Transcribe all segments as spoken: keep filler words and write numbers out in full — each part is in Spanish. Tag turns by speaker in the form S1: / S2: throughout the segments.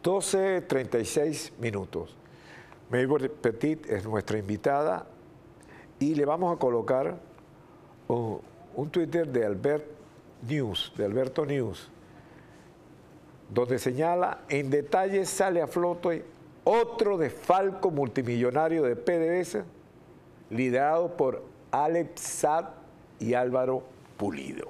S1: doce treinta y seis minutos. Mabel Petit es nuestra invitada y le vamos a colocar un, un Twitter de Albert News, de Alberto News, donde señala: en detalle sale a flote otro desfalco multimillonario de P D V S liderado por Alex Saab y Álvaro Pulido.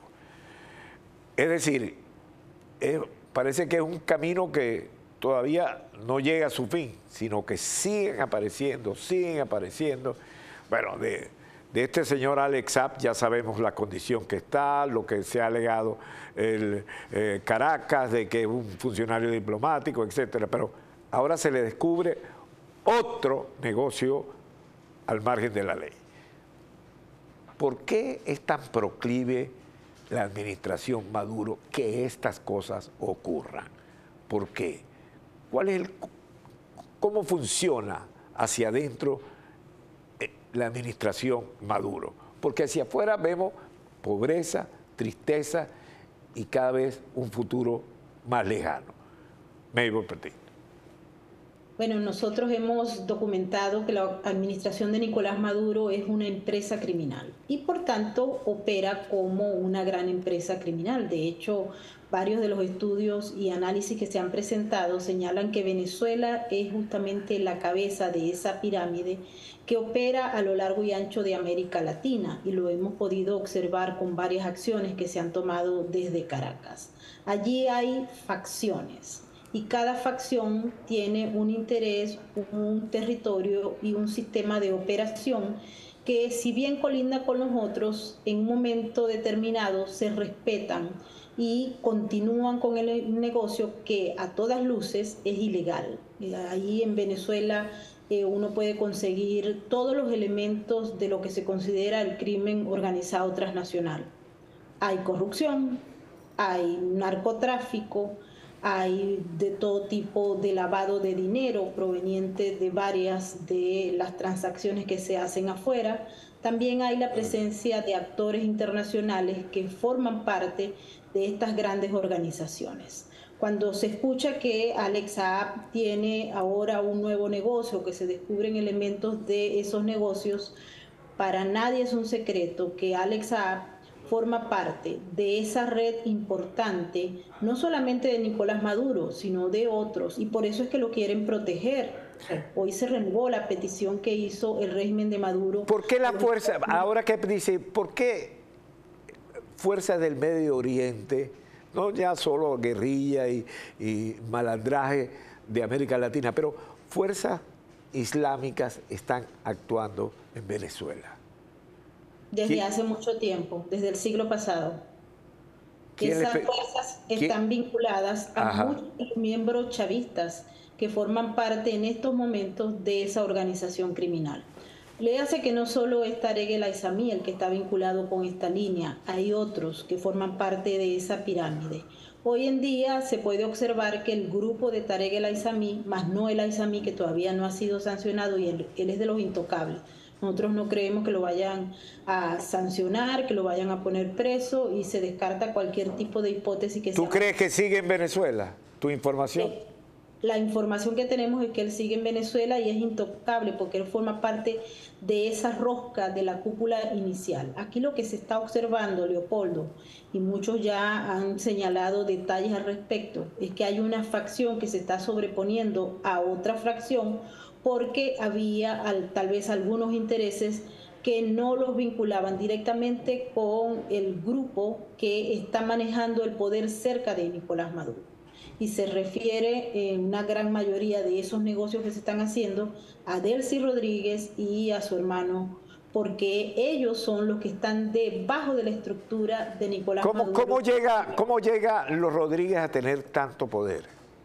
S1: Es decir, es, parece que es un camino que todavía no llega a su fin, sino que siguen apareciendo, siguen apareciendo. Bueno, de, de este señor Alex Saab ya sabemos la condición que está, lo que se ha alegado el eh, Caracas, de que es un funcionario diplomático, etcétera. Pero ahora se le descubre otro negocio al margen de la ley. ¿Por qué es tan proclive la administración Maduro que estas cosas ocurran? ¿Por qué? ¿Cuál es el, cómo funciona hacia adentro la administración Maduro? Porque hacia afuera vemos pobreza, tristeza y cada vez un futuro más lejano. Mabel Petit.
S2: Bueno, nosotros hemos documentado que la administración de Nicolás Maduro es una empresa criminal y por tanto opera como una gran empresa criminal. De hecho, varios de los estudios y análisis que se han presentado señalan que Venezuela es justamente la cabeza de esa pirámide que opera a lo largo y ancho de América Latina, y lo hemos podido observar con varias acciones que se han tomado desde Caracas. Allí hay facciones, y cada facción tiene un interés, un territorio y un sistema de operación que, si bien colinda con los otros, en un momento determinado se respetan y continúan con el negocio que a todas luces es ilegal. Ahí en Venezuela eh, uno puede conseguir todos los elementos de lo que se considera el crimen organizado transnacional. Hay corrupción, hay narcotráfico, hay de todo tipo de lavado de dinero proveniente de varias de las transacciones que se hacen afuera. También hay la presencia de actores internacionales que forman parte de estas grandes organizaciones. Cuando se escucha que Alex Saab tiene ahora un nuevo negocio, que se descubren elementos de esos negocios, para nadie es un secreto que Alex Saab forma parte de esa red importante, no solamente de Nicolás Maduro, sino de otros, y por eso es que lo quieren proteger. Hoy se renovó la petición que hizo el régimen de Maduro.
S1: ¿Por qué la fuerza, ahora que dice, por qué fuerzas del Medio Oriente, no ya solo guerrilla y, y malandraje de América Latina, pero fuerzas islámicas están actuando en Venezuela?
S2: Desde hace mucho tiempo, desde el siglo pasado. Esas fuerzas están vinculadas a Ajá. muchos miembros chavistas que forman parte en estos momentos de esa organización criminal. Le hace que no solo es Tarek El Aissami el que está vinculado con esta línea, hay otros que forman parte de esa pirámide. Hoy en día se puede observar que el grupo de Tarek El Aissami, más no El Aissami, que todavía no ha sido sancionado, y él, él es de los intocables. Nosotros no creemos que lo vayan a sancionar, que lo vayan a poner preso, y se descarta cualquier tipo de hipótesis que
S1: ¿Tú
S2: sea...
S1: crees que sigue en Venezuela? ¿Tu información?
S2: Sí. La información que tenemos es que él sigue en Venezuela y es intocable porque él forma parte de esa rosca de la cúpula inicial. Aquí lo que se está observando, Leopoldo, y muchos ya han señalado detalles al respecto, es que hay una facción que se está sobreponiendo a otra fracción porque había al, tal vez algunos intereses que no los vinculaban directamente con el grupo que está manejando el poder cerca de Nicolás Maduro. Y se refiere en una gran mayoría de esos negocios que se están haciendo a Delcy Rodríguez y a su hermano, porque ellos son los que están debajo de la estructura de Nicolás
S1: ¿Cómo,
S2: Maduro.
S1: ¿Cómo llega, cómo llega los Rodríguez a tener tanto poder?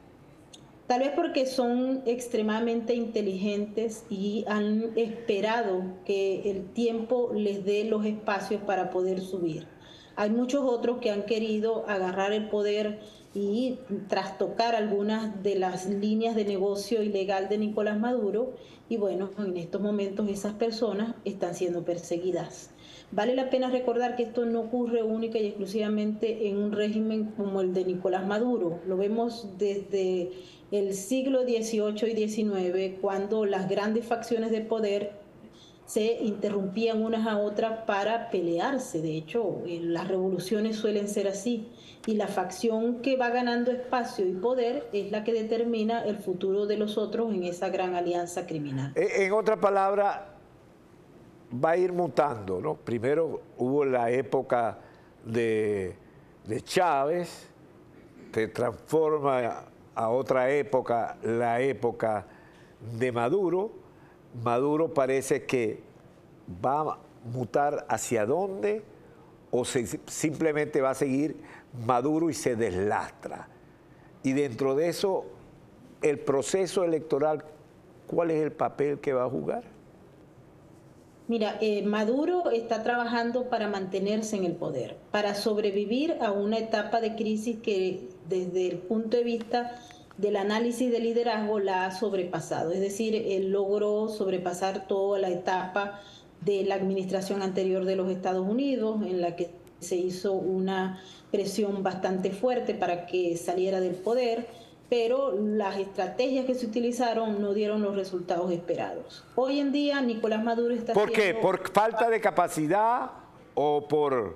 S2: Tal vez porque son extremadamente inteligentes y han esperado que el tiempo les dé los espacios para poder subir. Hay muchos otros que han querido agarrar el poder y trastocar algunas de las líneas de negocio ilegal de Nicolás Maduro, y bueno, en estos momentos esas personas están siendo perseguidas. Vale la pena recordar que esto no ocurre única y exclusivamente en un régimen como el de Nicolás Maduro. Lo vemos desde el siglo dieciocho y diecinueve, cuando las grandes facciones de poder se interrumpían unas a otras para pelearse. De hecho, las revoluciones suelen ser así. Y la facción que va ganando espacio y poder es la que determina el futuro de los otros en esa gran alianza criminal.
S1: En otras palabras, va a ir mutando, ¿no? Primero hubo la época de, de Chávez, se transforma a otra época, la época de Maduro. Maduro parece que va a mutar hacia dónde, o se, simplemente va a seguir Maduro y se deslastra. Y dentro de eso, el proceso electoral, ¿cuál es el papel que va a jugar?
S2: Mira, eh, Maduro está trabajando para mantenerse en el poder, para sobrevivir a una etapa de crisis que desde el punto de vista del análisis de liderazgo la ha sobrepasado. Es decir, él logró sobrepasar toda la etapa de la administración anterior de los Estados Unidos, en la que se hizo una presión bastante fuerte para que saliera del poder, pero las estrategias que se utilizaron no dieron los resultados esperados. Hoy en día Nicolás Maduro está
S1: ¿Por qué?
S2: haciendo...
S1: ¿Por falta de capacidad o por...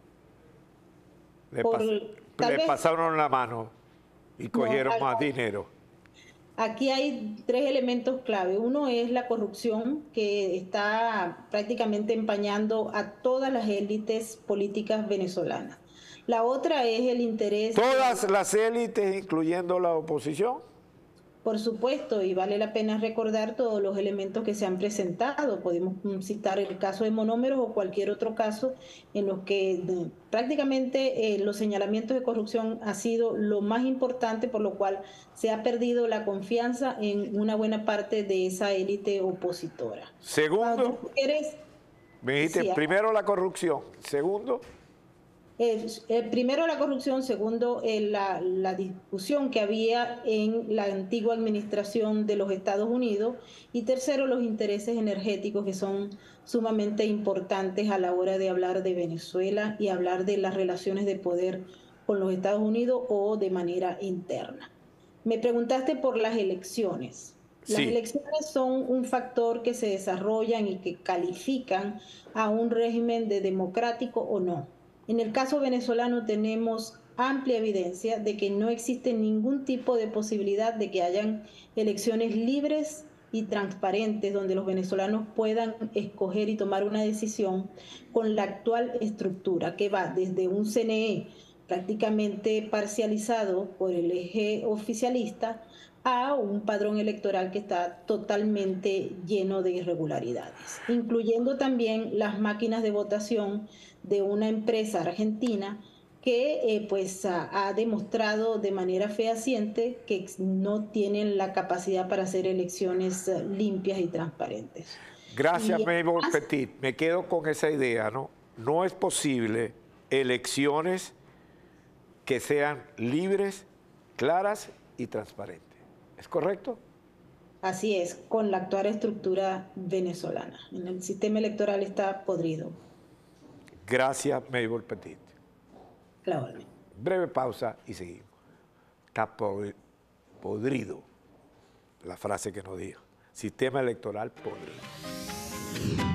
S1: Le,
S2: por
S1: pas... le
S2: vez...
S1: pasaron la mano y cogieron
S2: no,
S1: más dinero?
S2: Aquí hay tres elementos clave. Uno es la corrupción, que está prácticamente empañando a todas las élites políticas venezolanas. La otra es el interés...
S1: ¿Todas
S2: de...
S1: las élites, incluyendo la oposición?
S2: Por supuesto, y vale la pena recordar todos los elementos que se han presentado. Podemos citar el caso de Monómeros o cualquier otro caso en los que prácticamente eh, los señalamientos de corrupción ha sido lo más importante, por lo cual se ha perdido la confianza en una buena parte de esa élite opositora.
S1: Segundo,
S2: quieres,
S1: me dijiste
S2: sí,
S1: primero la corrupción, segundo...
S2: Eh, eh, primero la corrupción, segundo eh, la, la discusión que había en la antigua administración de los Estados Unidos, y tercero los intereses energéticos, que son sumamente importantes a la hora de hablar de Venezuela y hablar de las relaciones de poder con los Estados Unidos o de manera interna. Me preguntaste por las elecciones. Las
S1: Sí.
S2: elecciones son un factor que se desarrollan y que califican a un régimen de democrático o no. En el caso venezolano tenemos amplia evidencia de que no existe ningún tipo de posibilidad de que hayan elecciones libres y transparentes donde los venezolanos puedan escoger y tomar una decisión con la actual estructura, que va desde un C N E prácticamente parcializado por el eje oficialista a un padrón electoral que está totalmente lleno de irregularidades, incluyendo también las máquinas de votación de una empresa argentina que eh, pues ha, ha demostrado de manera fehaciente que no tienen la capacidad para hacer elecciones uh, limpias y transparentes.
S1: Gracias,
S2: y
S1: Mabel
S2: además,
S1: Petit. Me quedo con esa idea, ¿no? No es posible elecciones que sean libres, claras y transparentes. ¿Es correcto?
S2: Así es, con la actual estructura venezolana. El sistema electoral está podrido.
S1: Gracias, Mabel Petit.
S2: Claro.
S1: Breve pausa y seguimos. Está podrido, la frase que nos dijo. Sistema electoral podrido.